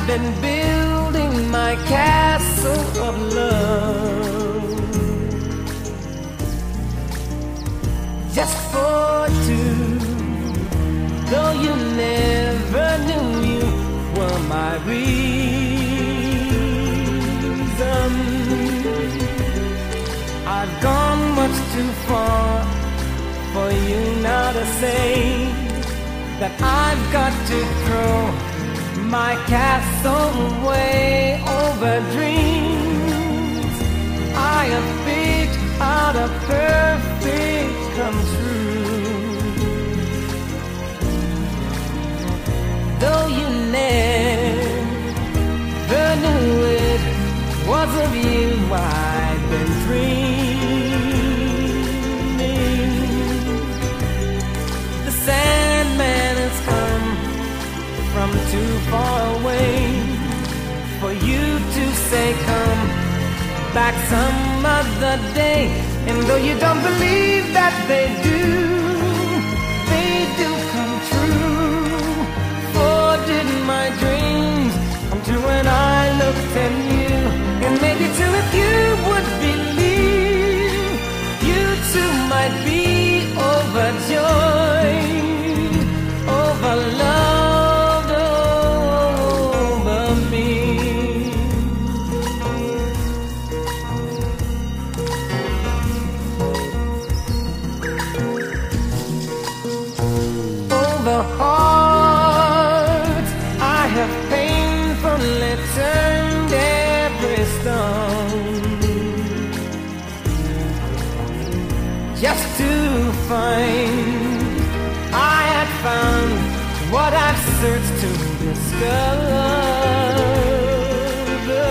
been building my castle of love just for two. Though you never knew you were my reason, I've gone much too far for you now to say that I've got to throw my castle way over dreams I have picked out a perfect come true. Though you never knew it was of you I've been dreaming. The Sandman has come from too far away for you to say come back some other day. And though you don't believe that they do come true. For did my dreams come true when I looked at you? And maybe too if you would believe, you too might be overjoyed, over loved over me. Over heart I have painfully turned every stone, just to find I had found what I've searched to discover.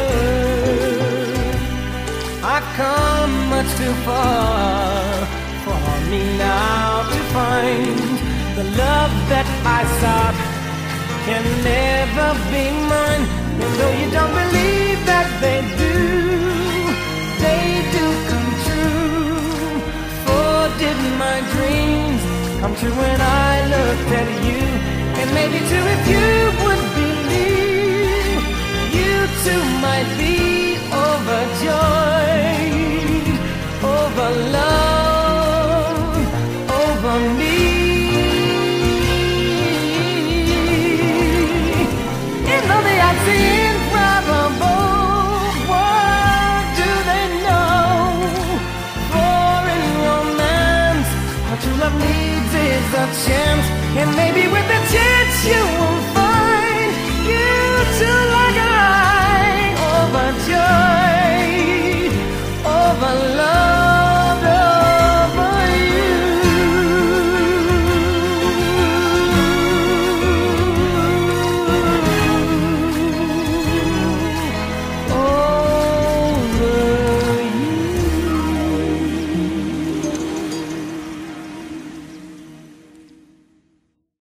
I've come much too far for me now to find the love that I sought can never be mine. And though you don't believe that they do come true. For did my dreams come true when I looked at you? And maybe too if you would believe, you too might be overjoyed, over love, over me. In though the odds seem improbable, what do they know? For in romance, what true love needs is a chance, and maybe with a chance you will find